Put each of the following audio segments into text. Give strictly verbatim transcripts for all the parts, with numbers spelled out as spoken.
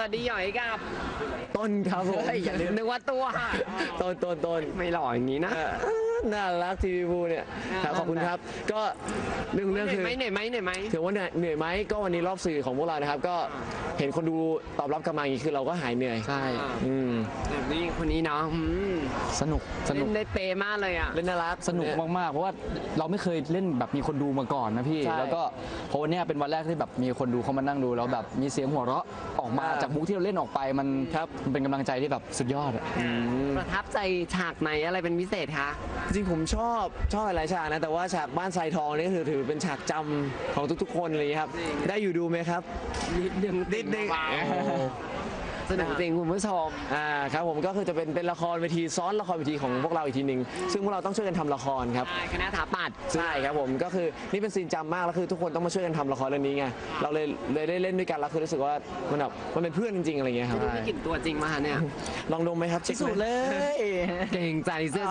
วัสดีหยอยกับต้นครับผมอย่าลืมนึกว่าตัวต้นต้นต้นไม่หล่ออย่างนี้นะน่ารักทีวีบูเนี่ยขอบคุณครับก็เรื่องเรื่องคือเหนื่อยไหมเหนื่อยไหมถือว่าเหนื่อยไหมก็วันนี้รอบสื่อของพวกเรานะครับก็เห็นคนดูตอบรับกลับมาอย่างนี้คือเราก็หายเหนื่อยใช่อืมแบบนี้คนนี้เนาะสนุกสนุกเล่นได้เปมากเลยอ่ะเล่นน่ารักสนุกมากๆเพราะว่าเราไม่เคยเล่นแบบมีคนดูมาก่อนนะพี่แล้วก็พอวันนี้เป็นวันแรกที่แบบมีคนดูเขามานั่งดูแล้วแบบมีเสียงหัวเราะออกมาจากมุกที่เราเล่นออกไปมันมันเป็นกำลังใจที่แบบสุดยอดอ่ะประทับใจฉากไหนอะไรเป็นพิเศษคะจริงผมชอบชอบหลายฉากนะแต่ว่าฉากบ้านทรายทองนี่ถือถือเป็นฉากจำของทุกๆคนเลยครับได้อยู่ดูไหมครับนิดนึงนิดนึงสนุกจริงคุณผู้ชมอ่าครับผมก็คือจะเป็นเป็นละครเวทีซ้อนละครเวทีของพวกเราอีกทีหนึ่งซึ่งพวกเราต้องช่วยกันทำละครครับคณะถาปัดใช่ครับผมก็คือนี่เป็นซีนจำมากแล้วคือทุกคนต้องมาช่วยกันทำละครเรื่องนี้ไงเราเลยเลยได้เล่นด้วยกันแล้วคือรู้สึกว่ามันแบบมันเป็นเพื่อนจริงๆอะไรเงี้ยครับมีกลิ่นตัวจริงมาเนี่ยลองดมไหมครับชิสุดเลยเก่งใจเสื้อ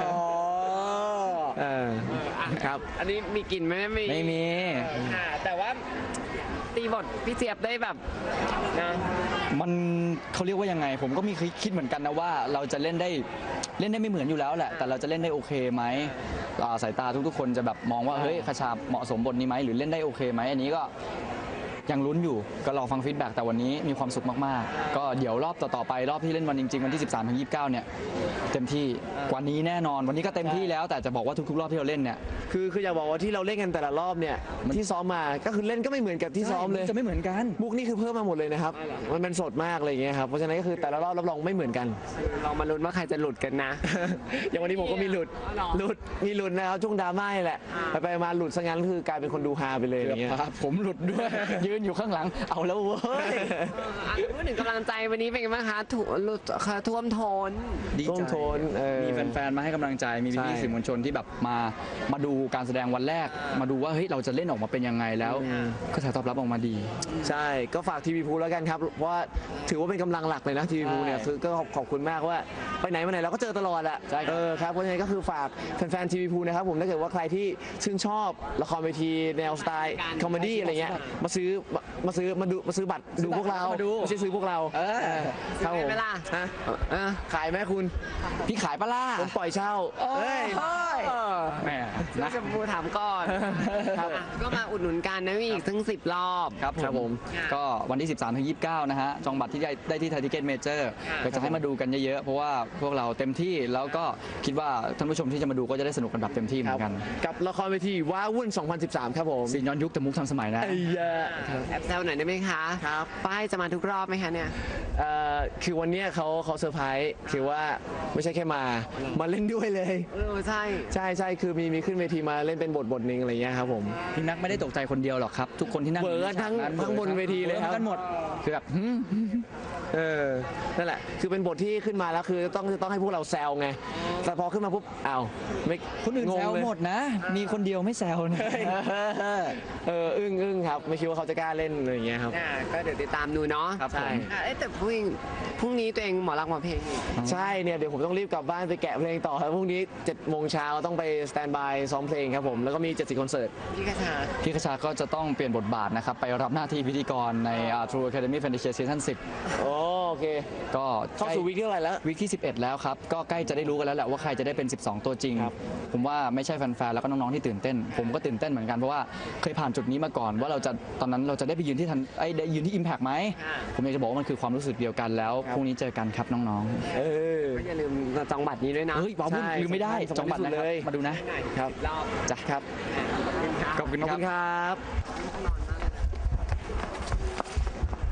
เออครับอันนี้มีกลิ่นไหมไม่มีไม่มีแต่ว่าตีบทพี่เจี๊ยบได้แบบนะมันเขาเรียกว่ายังไงผมก็มีคิดเหมือนกันนะว่าเราจะเล่นได้เล่นได้ไม่เหมือนอยู่แล้วแหละแต่เราจะเล่นได้โอเคไหมสายตาทุกๆคนจะแบบมองว่าเฮ้ยคชาเหมาะสมบทนี้ไหมหรือเล่นได้โอเคไหมอันนี้ก็ยังลุ้นอยู่ก็รอฟังฟีดแบ็กแต่วันนี้มีความสุขมากๆก็เดี๋ยวรอบต่อๆไปรอบที่เล่นวันจริงๆวันที่ สิบสามถึงยี่สิบเก้า เนี่ยเต็มที่กว่านี้แน่นอนวันนี้ก็เต็มที่แล้วแต่จะบอกว่าทุกๆรอบที่เราเล่นเนี่ยคือคืออยากบอกว่าที่เราเล่นกันแต่ละรอบเนี่ยที่ซ้อมมาก็คือเล่นก็ไม่เหมือนกับที่ซ้อมเลยจะไม่เหมือนกันมุกนี่คือเพิ่มมาหมดเลยนะครับมันเป็นสดมากอะไรอย่างเงี้ยครับเพราะฉะนั้นก็คือแต่ละรอบรับรองไม่เหมือนกันเรามาลุ้นว่าใครจะหลุดกันนะอย่างวันนี้ผมก็มีหลุดหลุดมีหลุดนะครับช่วงดราม่าแหละไปไปมาหลุดซะงั้นคือกลายเป็นคนดูฮาไปเลยอย่างเงี้ยผมหลุดด้วยยืนอยู่ข้างหลังเอาแล้วเว้ยพูดถึงกำลังใจวันนี้เป็นไงบ้างคะถูหลุดท่วมท้นดีใจมีแฟนๆมาให้กำลังใจมีพี่ๆสื่อมวลชนที่แบบมามาดูการแสดงวันแรกมาดูว่าเฮ้ยเราจะเล่นออกมาเป็นยังไงแล้วก็ตอบรับออกมาดีใช่ก็ฝากทีวีพูแล้วกันครับเพราะว่าถือว่าเป็นกำลังหลักเลยนะทีวีพูเนี่ยคือก็ขอบคุณมากว่าไปไหนมาไหนเราก็เจอตลอดอะเออครับเพราะฉะนั้นก็คือฝากแฟนๆทีวีพูนะครับผมถ้าเกิดว่าใครที่ชื่นชอบละครเวทีแนวสไตล์คอมเมดี้อะไรเงี้ยมาซื้อมาซื้อมาดูมาซื้อบัตรดูพวกเราไม่ใช่ซื้อพวกเราเออครับผมขายไหมคุณพี่ขายปะล่ะผมปล่อยเช่าเฮ้ยแม่นะจะพูดถามก่อนก็มาอุดหนุนกันนะอีกทั้งสิบรอบครับผมก็วันที่ สิบสามถึงยี่สิบเก้า นะฮะจองบัตรที่ได้ที่ไทยทิเก็ตเมเจอร์อยากจะให้มาดูกันเยอะๆเพราะว่าพวกเราเต็มที่แล้วก็คิดว่าท่านผู้ชมที่จะมาดูก็จะได้สนุกกันแบบเต็มที่เหมือนกันกับละครเวทีว้าวุ่นสองพันสิบสามครับผมซีนย้อนยุคแต่มุกทันสมัยนะแอบแซวหน่อยได้ไหมคะครับป้ายจะมาทุกรอบไหมคะเนี่ยคือวันนี้เขาเขาเซอร์ไพรส์คือว่าไม่ใช่แค่มามาเล่นด้วยเลยเออใช่ใช่ใช่คือมีมีขึ้นเวทีมาเล่นเป็นบทบทหนึ่งอะไรเงี้ยครับผมพี่นักไม่ได้ตกใจคนเดียวหรอกครับทุกคนที่นั่งเบิร์ทั้งทั้งบนเวทีเลยครับกันหมดคือแบบเออนั่นแหละคือเป็นบทที่ขึ้นมาแล้วคือต้องต้องให้พวกเราแซวไงแต่พอขึ้นมาปุ๊บอ้าวไม่คนอื่นแซวหมดนะมีคนเดียวไม่แซวนะเอออึ้งอึ้งครับไม่คิดว่าเขาจะกล้าเล่นอะไรอย่างเงี้ยครับก็เดี๋ยวติดตามดูเนาะใช่แต่พรุ่งพรุ่งนี้ตัวเองหมอรักหมอเพลงใช่เนี่ยเดี๋ยวผมต้องรีบกลับบ้านไปแกะเพลงต่อครับพรุ่งนี้เจ็ดโมงเช้าต้องไปสแตนบายซ้อมเพลงครับผมแล้วก็มีเจ็ดสิบคอนเสิร์ตพี่กระชาพี่กระชาก็จะต้องเปลี่ยนบทบาทนะครับไปรับหน้าที่พิธีกรใน True Academy Fantasy Season สิบโอเคก็เข้าสู่วีคที่เท่าไหร่แล้ววีคที่สิบเอ็ดแล้วครับก็ใกล้จะได้รู้กันแล้วแหละว่าใครจะได้เป็นสิบสองตัวจริงผมว่าไม่ใช่แฟนๆแล้วก็น้องๆที่ตื่นเต้นผมก็ตื่นเต้นเหมือนกันเพราะว่าเคยผ่านจุดนี้มาก่อนว่าเราจะตอนนั้นเราจะได้ไปยืนที่ทันไอ้ได้ยืนที่ Impact ไหมผมอยากจะบอกว่ามันคือความรู้สึกเดียวกันแล้วพรุ่งนี้เจอกันครับน้องๆเอออย่าลืมจองบัตรนี้ด้วยนะเฮ้ยว้าวลืมไม่ได้จองบัตรเลยมาดูนะครับจ้ะครับขอบคุณครับ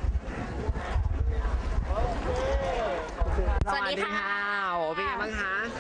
สวัสดีค่ะโอ้เป็นไงบ้างคะ